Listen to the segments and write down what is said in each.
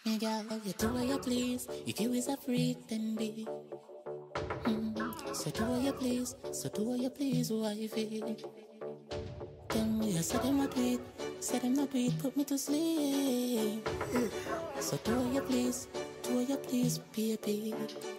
Me girl, you do what you please. If you is a freak, then be. So do what you please. So do what you please, wifey. Tell me, I said them not do it. Said them not do it. Put me to sleep. So do what you please. Do what you please, baby.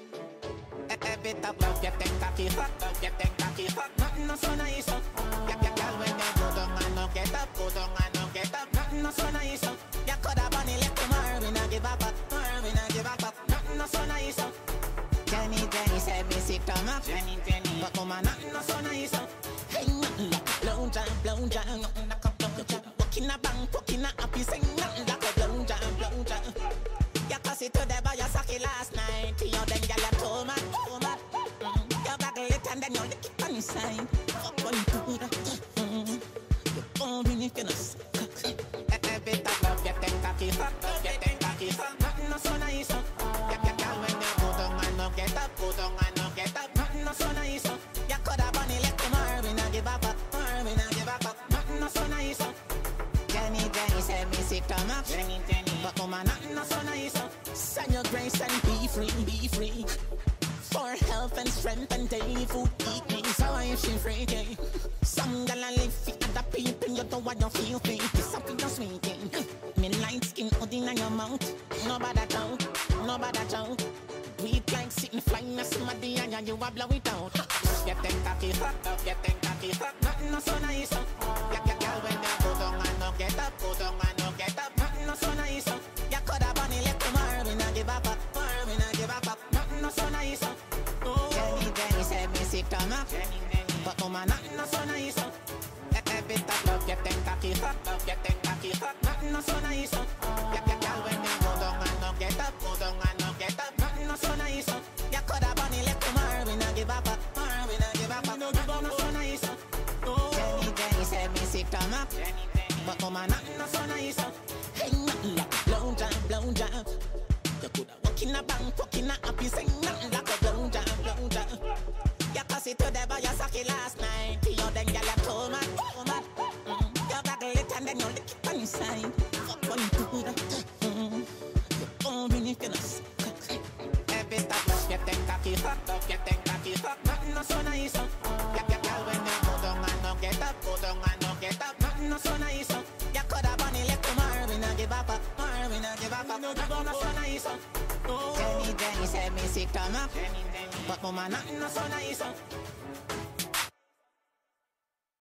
Bit of love, you think cocky hot, love, you think cocky hot. Nothing no so nice, girl, when you go down and no get up, go down and no get up. Nothing no so nice, you coulda bunny left tomorrow, we not give up, tomorrow we not give up. Nothing no so nice, Jenny said me sick stomach, Jenny, but woman, nothing no so nice. Hey, nothing like blow jam, nothing like a blow jam. Walking a bank, walking a happy, sing nothing like a blow jam. You cause it to the boy you suck it last night. You then girl you too mad. You baggle it and then you lick it on the side. Fuck when you do that. You don't mean if you not suck. A bit of love you think cocky hot, love you think cocky hot. Nothing no so nice. You can when you go down and no get up, go down and no get up. Nothing no so nice. You coulda bunny left tomorrow, we not give up, tomorrow we not give up. Nothing no so nice. Jenny said me sick stomach, Jenny, but woman nothing no so nice. Send your grace and be free, be free. For health and strength and daily food eat me. So I if she freaky. Some gal a live fit other people, you don't want you feel free. It's something you're sweeting. Me light skin holding on your mouth. Nobody talk, nobody talk. Do it like sitting flying a somebody and you a blow it out. You think cocky hot, you think cocky hot. Nothing no so nice. Like girl when they go down and no get up, go down and no get up. Nothing no so nice. You coulda bunny left tomorrow, we not give up, tomorrow we not give up. Nothing no so nice. Jenny said me sick stomach, but woman nothing no so nice. A bit of love, you think cocky hot, love you think cocky hot. Nothing no so nice. Girl when they go down and no get up, go down and no get up. Nothing no so nice. You coulda bunny left tomorrow, we not give up, tomorrow we not give up. Nothing no so nice. Jenny said me sick stomach, but woman nothing no so nice. Hey, nothing like a blow job. You coulda walk in a bank, walk in a happy, say nothing like a blow job. You pass it to the boy you suck it last night. You then girl you too mad. You baggle it and then you lick it on the side. Fuck when you do that. You don't mean if you not suck. Every stop love you think cocky hot, love you think cocky hot. Nothing no so nice. Girl when you go down and no get up, go down and no get up. Nothing no so nice. You coulda bunny left tomorrow, we not give up, tomorrow we not give up. Nothing no so nice. Jenny said me sick stomach, but woman nothing no so nice.